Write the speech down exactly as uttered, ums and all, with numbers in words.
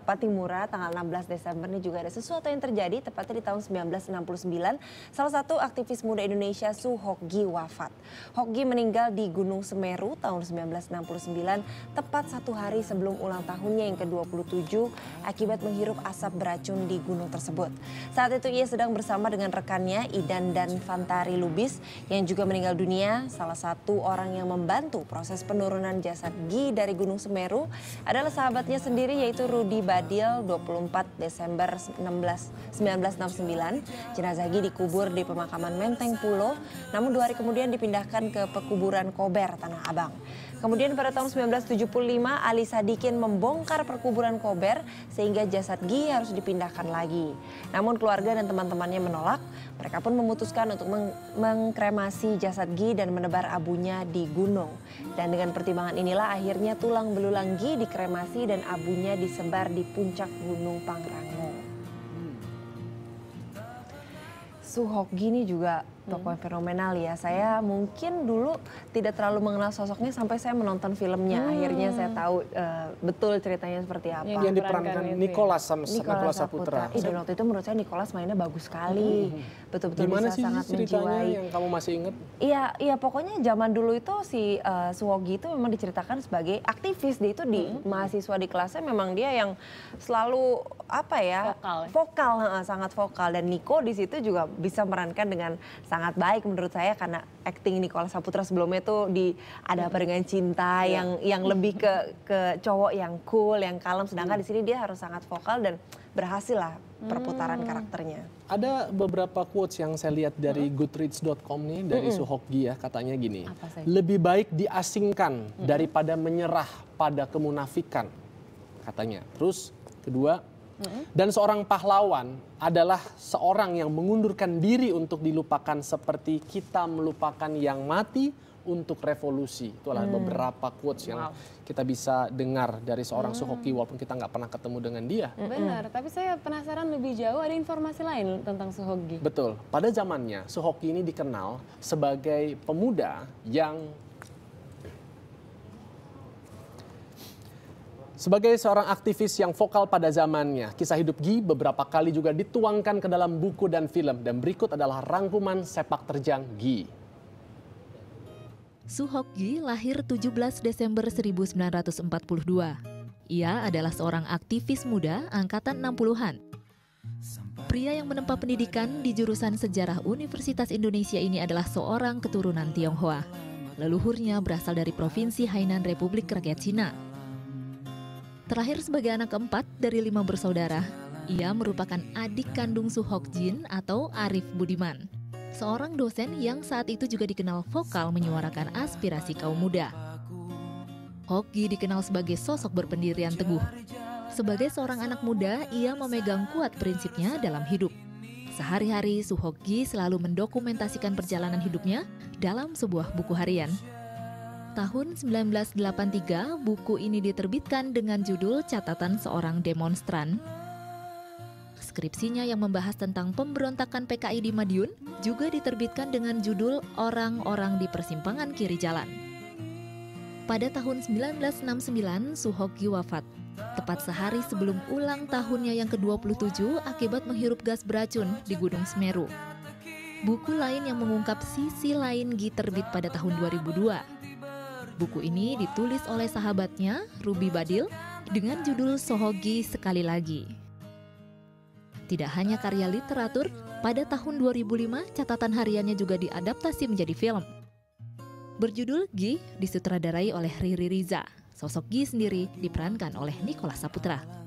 Patimura tanggal enam belas Desember ini juga ada sesuatu yang terjadi, tepatnya di tahun seribu sembilan ratus enam puluh sembilan. Salah satu aktivis muda Indonesia Su Hokgi wafat. Hokgi meninggal di Gunung Semeru tahun seribu sembilan ratus enam puluh sembilan, tepat satu hari sebelum ulang tahunnya yang ke dua puluh tujuh akibat menghirup asap beracun di gunung tersebut. Saat itu ia sedang bersama dengan rekannya Idan dan Fantari Lubis yang juga meninggal dunia. Salah satu orang yang membantu proses penurunan jasad Gi dari Gunung Semeru adalah sahabatnya sendiri, yaitu Rudi Badil. Dua puluh empat Desember seribu sembilan ratus enam puluh sembilan, jenazah Gi dikubur di pemakaman Menteng Pulo, namun dua hari kemudian dipindahkan ke pekuburan Kober, Tanah Abang. Kemudian pada tahun seribu sembilan ratus tujuh puluh lima, Ali Sadikin membongkar perkuburan Kober sehingga jasad Gi harus dipindahkan lagi. Namun keluarga dan teman-temannya menolak. Mereka pun memutuskan untuk meng mengkremasi jasad Gi dan menebar abunya di gunung. Dan dengan pertimbangan inilah akhirnya tulang belulang Gi dikremasi dan abunya disebar di puncak Gunung Pangrango. Su Hokgi ini juga tokoh yang fenomenal ya. Saya mungkin dulu tidak terlalu mengenal sosoknya sampai saya menonton filmnya. Hmm. Akhirnya saya tahu uh, betul ceritanya seperti apa. Yang, yang diperankan Nicholas sama Nicholas Saputra. Ih, dan waktu itu menurut saya Nicholas mainnya bagus sekali. Betul-betul hmm. bisa sangat menjiwai. Yang kamu masih ingat? Iya, iya pokoknya zaman dulu itu si uh, Su Hokgi itu memang diceritakan sebagai aktivis. Dia itu di hmm. mahasiswa di kelasnya memang dia yang selalu apa ya? Vokal. Vokal, uh, sangat vokal. Dan Niko di situ juga bisa merankan dengan sangat baik menurut saya, karena acting Nicholas Saputra sebelumnya tuh di Ada Apa Dengan Cinta yeah. yang yang lebih ke ke cowok yang cool, yang kalem, sedangkan hmm. di sini dia harus sangat vokal dan berhasil lah perputaran hmm. karakternya. Ada beberapa quotes yang saya lihat dari hmm. goodreads dot com nih dari hmm. Su Hokgi ya, katanya gini. Lebih baik diasingkan hmm. daripada menyerah pada kemunafikan, katanya. Terus kedua, dan seorang pahlawan adalah seorang yang mengundurkan diri untuk dilupakan seperti kita melupakan yang mati untuk revolusi. Itulah hmm. beberapa quotes yang wow. kita bisa dengar dari seorang hmm. Su Hokgi walaupun kita nggak pernah ketemu dengan dia. Benar, tapi saya penasaran lebih jauh, ada informasi lain tentang Su Hokgi. Betul, pada zamannya Su Hokgi ini dikenal sebagai pemuda yang Sebagai seorang aktivis yang vokal pada zamannya, kisah hidup Gi beberapa kali juga dituangkan ke dalam buku dan film. Dan berikut adalah rangkuman sepak terjang Gi. Su Hokgi lahir tujuh belas Desember seribu sembilan ratus empat puluh dua. Ia adalah seorang aktivis muda angkatan enam puluhan. Pria yang menempa pendidikan di jurusan Sejarah Universitas Indonesia ini adalah seorang keturunan Tionghoa. Leluhurnya berasal dari Provinsi Hainan, Republik Rakyat Cina. Terlahir sebagai anak keempat dari lima bersaudara, ia merupakan adik kandung Su Hokjin atau Arif Budiman, seorang dosen yang saat itu juga dikenal vokal menyuarakan aspirasi kaum muda. Hokgi dikenal sebagai sosok berpendirian teguh. Sebagai seorang anak muda, ia memegang kuat prinsipnya dalam hidup. Sehari-hari Su Hokgi selalu mendokumentasikan perjalanan hidupnya dalam sebuah buku harian. Tahun seribu sembilan ratus delapan puluh tiga, buku ini diterbitkan dengan judul Catatan Seorang Demonstran. Skripsinya yang membahas tentang pemberontakan P K I di Madiun juga diterbitkan dengan judul Orang-Orang di Persimpangan Kiri Jalan. Pada tahun seribu sembilan ratus enam puluh sembilan, Su Hokgi wafat, tepat sehari sebelum ulang tahunnya yang ke dua puluh tujuh akibat menghirup gas beracun di Gunung Semeru. Buku lain yang mengungkap sisi lain Gi terbit pada tahun dua ribu dua. Buku ini ditulis oleh sahabatnya, Rudi Badil, dengan judul Su Hokgi Sekali Lagi. Tidak hanya karya literatur, pada tahun dua ribu lima catatan hariannya juga diadaptasi menjadi film. Berjudul Gi, disutradarai oleh Riri Riza. Sosok Gi sendiri diperankan oleh Nicholas Saputra.